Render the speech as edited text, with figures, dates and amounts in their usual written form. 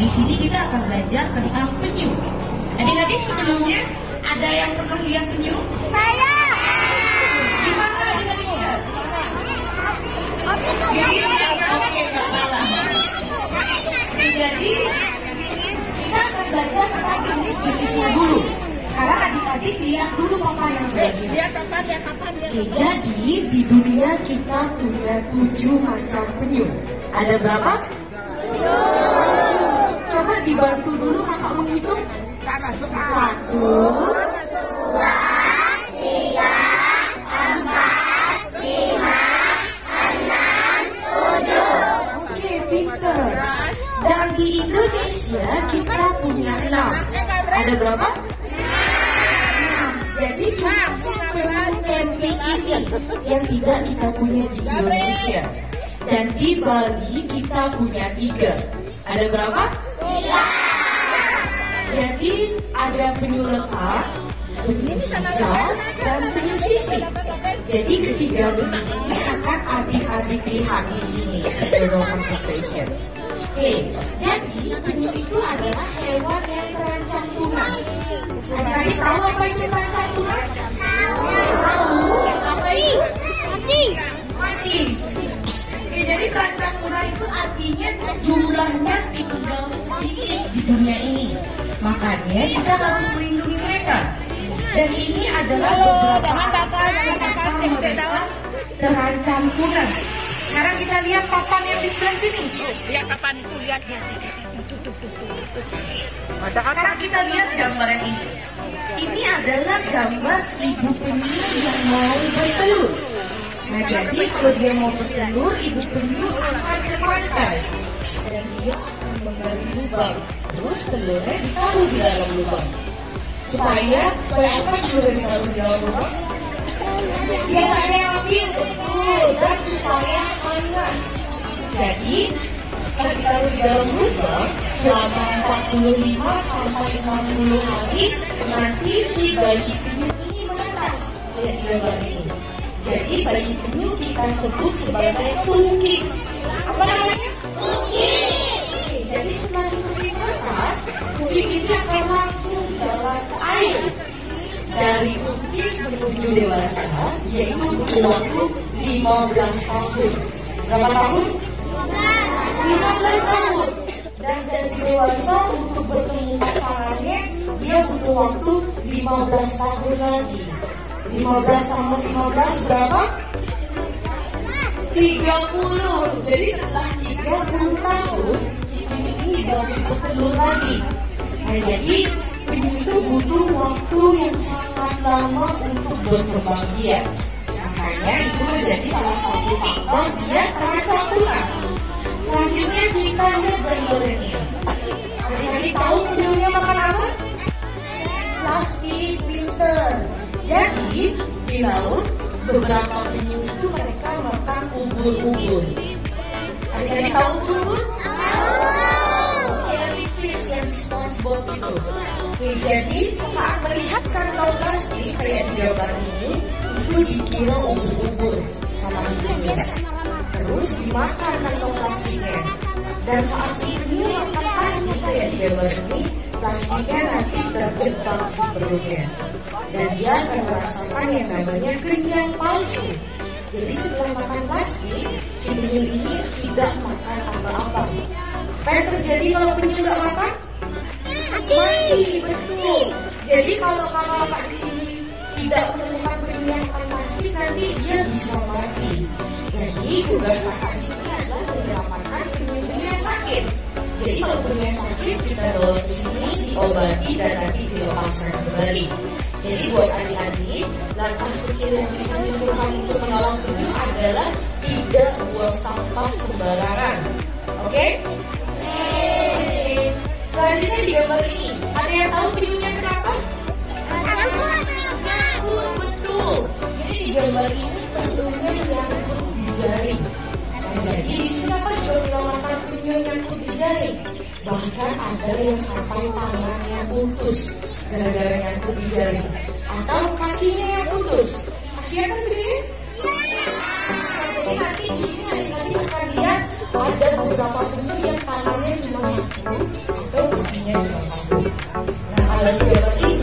di sini kita akan belajar tentang penyu. Adik-adik sebelumnya ada yang pernah lihat penyu? Saya. Di mana adik-adik lihat? Di sini. Oke, nggak salah. Jadi kita akan belajar tentang jenis-jenisnya dulu. Sekarang adik-adik lihat dulu papan yang sebelah sini. Oke, jadi di dunia kita punya 7 macam penyu. Ada berapa? 7. Coba dibantu dulu kakak menghitung. 1, 2, 3, 4, 5, 6, 7. Oke, pinter. Dan di Indonesia kita punya 6. Ada berapa? 6. Jadi cuma penyu camping ini yang tidak kita punya di Indonesia. Dan di Bali kita punya 3. Ada berapa? 3. Jadi ada penyu lekang, penyu hijau, dan penyu sisik. Jadi ketiga bentuk ini akan adik-adik lihat di sini. Journal Conservation. Oke, jadi penyu itu adalah hewan yang terancam punah. Adik-adik tahu apa itu terancam punah? Tahu. Apa itu? Mati. Oke, jadi terancam punah itu artinya jumlahnya tinggal sedikit di dunia ini. Makanya kita harus melindungi mereka. Dan ini adalah beberapa alasan kenapa mereka terancam punah. Sekarang kita lihat papan yang di sebelah sini. Lihat papan itu, lihat. Sekarang kita lihat gambar yang ini. Ini adalah gambar ibu penyu yang mau bertelur. Nah, jadi kalau dia mau bertelur, ibu penyu akan ke pantai. Dan dia akan menggali lubang. Terus telurnya ditaruh di dalam lubang. Supaya apa telurnya ditaruh di dalam lubang? Dia tak ada yang ambil, betul. Dan supaya hangat. Jadi setelah ditaruh di dalam lubang selama 45 sampai 60 hari, nanti si bayi penyu ini menetas. Lihat di gambar ini. Jadi bayi penyu kita sebut sebagai tukik. Apa namanya? Tukik. Jadi setelah seperti menetas, tukik ini akan langsung jalan ke air. Dari tukik menuju dewasa, yaitu butuh waktu 15 tahun. Berapa tahun? 15 tahun. Dan dari dewasa untuk bertemu pasangannya, dia butuh waktu 15 tahun lagi. 15 tambah 15 berapa? 30. Jadi setelah 30 tahun, si penyu ini baru bertelur lagi. Nah, jadi penyu itu butuh waktu yang sangat lama untuk berkembang biak. Makanya itu menjadi salah satu faktor dia terancam punah. Selanjutnya kita lihat gambar ini. Adik-adik tahu penyunya makan apa? Plastik, pinter. Jadi di laut beberapa penyu itu mereka makan ubur-ubur. Adik-adik tahu ubur-ubur? Jellyfish yang di SpongeBob itu. Oke, jadi saat melihat kantong plastik kayak di gambar ini, itu dikira ubur-ubur sama si penyu. Terus dimakan kantong plastiknya. Dan saat si penyu makan plastik kayak di gambar ini, plastiknya nanti terjebak di perutnya. Dan dia akan merasakan yang namanya kenyang palsu. Jadi setelah makan plastik, si penyu ini tidak makan apa-apa. Apa yang terjadi kalau penyu nggak makan? Mati, betul. Jadi kalau kakak di sini tidak menemukan penyu yang makan plastik, nanti dia bisa mati. Jadi tugas kakak di sini adalah menyelamatkan penyu-penyu yang sakit. Jadi kalau penyu yang sakit kita bawa ke sini, diobati dan nanti dilepaskan kembali. Jadi buat adik-adik, langkah kecil yang bisa dilakukan untuk menolong penyu adalah tidak buang sampah sembarangan. Oke? Selanjutnya di gambar ini, ada yang tahu penyunya kenapa? Takut, betul. Jadi di gambar ini penyunya nyangkut di jaring. Nah, jadi di sini apa juga menyelamatkan penyu yang nyangkut di jaring. Bahkan ada yang sampai tangannya putus gara-gara nyangkut di jaring, atau kakinya yang putus. Kasihan kan penyu? Jadi nanti di sini adik-adik akan lihat ada beberapa penyu yang tangannya cuma satu atau kakinya cuma satu. Nah, kalau di gambar ini